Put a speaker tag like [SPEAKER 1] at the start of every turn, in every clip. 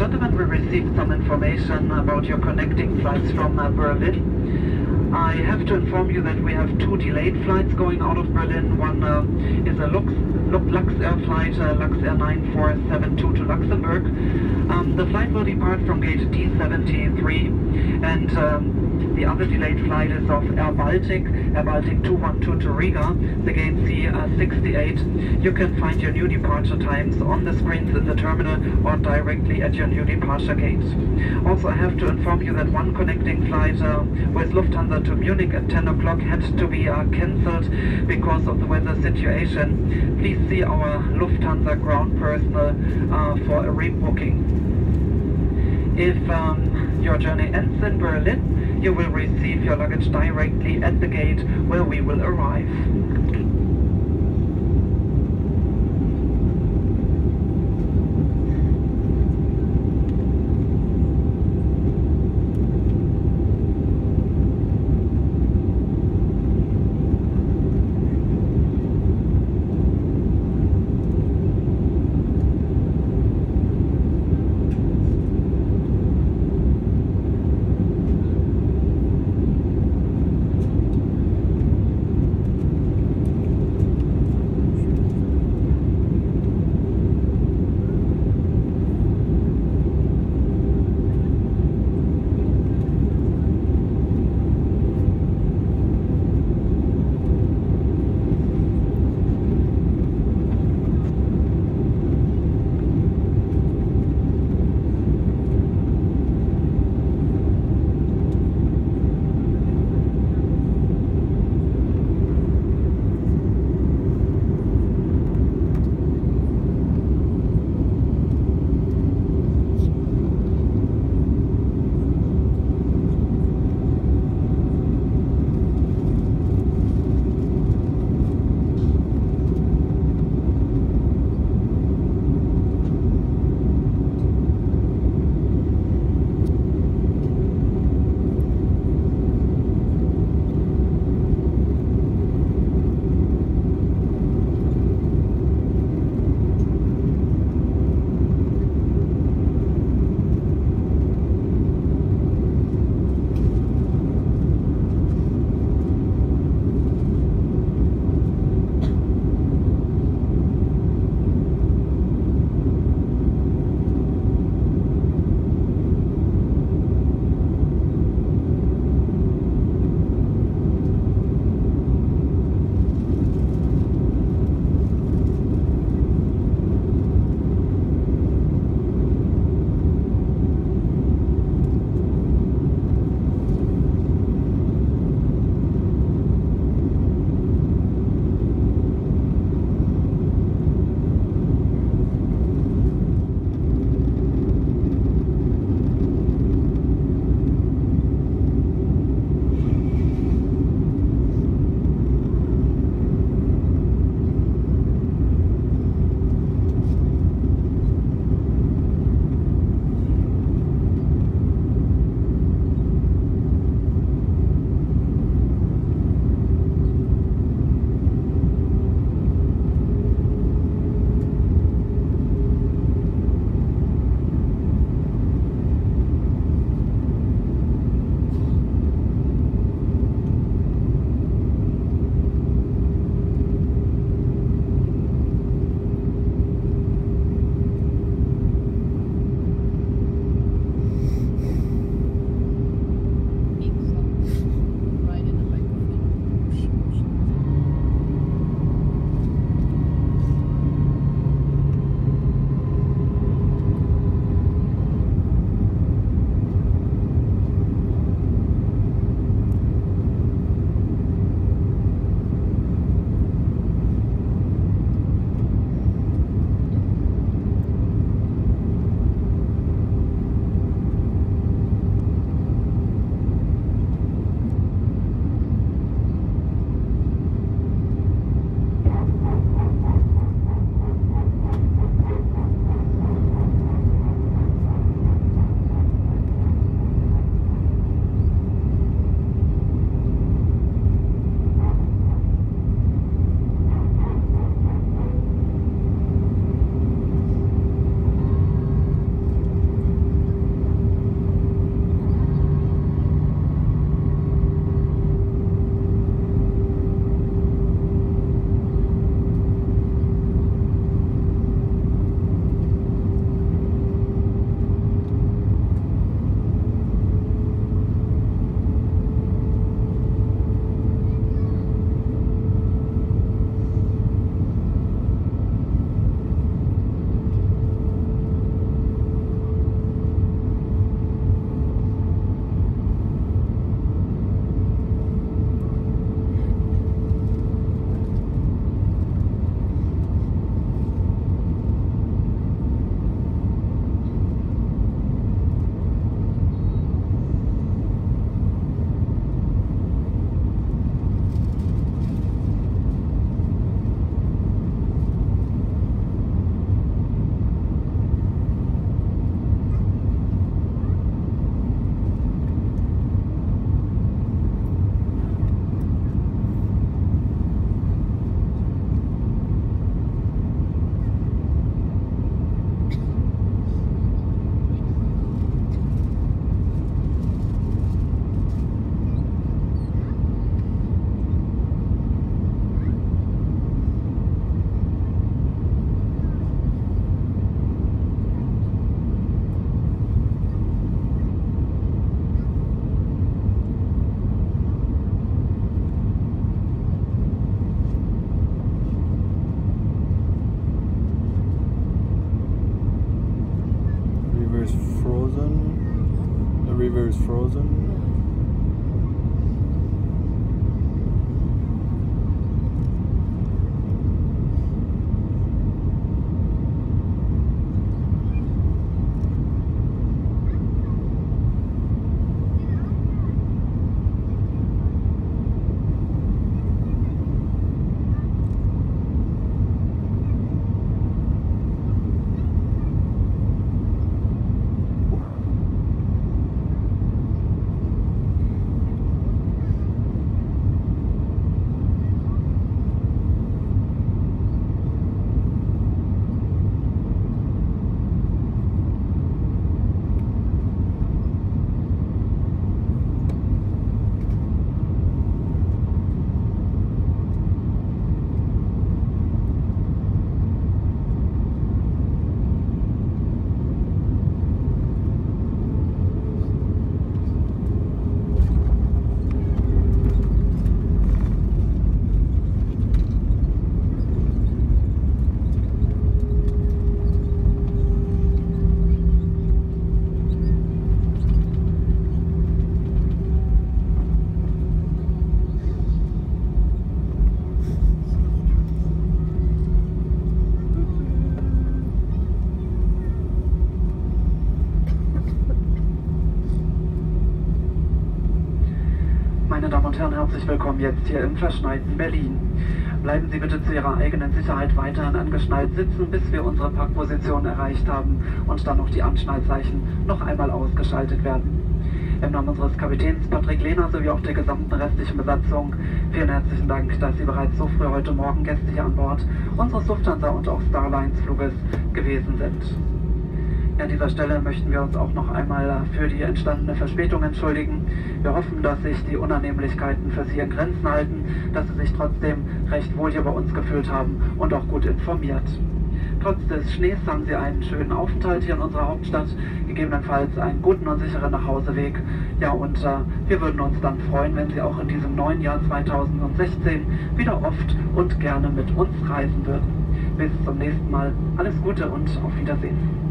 [SPEAKER 1] gentlemen, we received some information about your connecting flights from Berlin. I have to inform you that we have 2 delayed flights going out of Berlin. One is a Luxair flight, Luxair 9472 to Luxembourg. The flight will depart from gate D73, and the other delayed flight is of Air Baltic 212 to Riga, the gate C68. You can find your new departure times on the screens in the terminal or directly at your new departure gate. Also, I have to inform you that one connecting flight with Lufthansa to Munich at 10 o'clock had to be cancelled because of the weather situation. Please see our Lufthansa ground personnel for a rebooking. If your journey ends in Berlin, you will receive your luggage directly at the gate where we will arrive.
[SPEAKER 2] is frozen.
[SPEAKER 1] Meine Damen und Herren, herzlich willkommen jetzt hier im verschneiten Berlin. Bleiben Sie bitte zu Ihrer eigenen Sicherheit weiterhin angeschnallt sitzen, bis wir unsere Parkposition erreicht haben und dann noch die Anschnallzeichen noch einmal ausgeschaltet werden. Im Namen unseres Kapitäns Patrick Lehner sowie auch der gesamten restlichen Besatzung vielen herzlichen Dank, dass Sie bereits so früh heute Morgen Gäste hier an Bord unseres Lufthansa und auch Starlines Fluges gewesen sind. An dieser Stelle möchten wir uns auch noch einmal für die entstandene Verspätung entschuldigen. Wir hoffen, dass sich die Unannehmlichkeiten für Sie in Grenzen halten, dass Sie sich trotzdem recht wohl hier bei uns gefühlt haben und auch gut informiert. Trotz des Schnees haben Sie einen schönen Aufenthalt hier in unserer Hauptstadt, gegebenenfalls einen guten und sicheren Nachhauseweg. Ja, und wir würden uns dann freuen, wenn Sie auch in diesem neuen Jahr 2016 wieder oft und gerne mit uns reisen würden. Bis zum nächsten Mal. Alles Gute und auf Wiedersehen.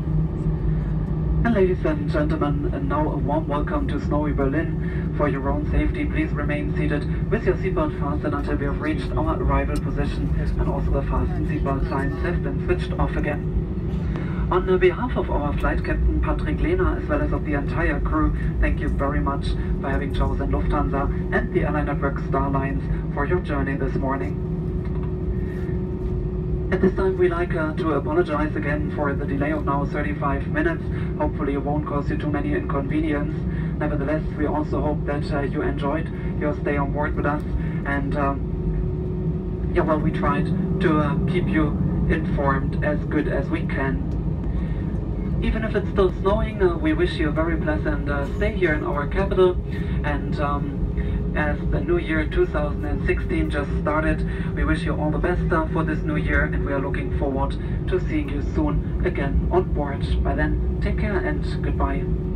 [SPEAKER 1] And ladies and gentlemen, and now a warm welcome to snowy Berlin. For your own safety, please remain seated with your seatbelt fastened until we have reached our arrival position, and also the fasten seatbelt signs have been switched off again. On behalf of our flight captain Patrick Lehner, as well as of the entire crew, thank you very much for having chosen Lufthansa and the airline network Starlines for your journey this morning. At this time, we like to apologize again for the delay of now 35 minutes. Hopefully it won't cause you too many inconvenience. Nevertheless, we also hope that you enjoyed your stay on board with us. And yeah, well, we tried to keep you informed as good as we can. Even if it's still snowing, we wish you a very pleasant stay here in our capital. And as the new year 2016 just started, we wish you all the best for this new year, and we are looking forward to seeing you soon again on board. By then, take care and goodbye.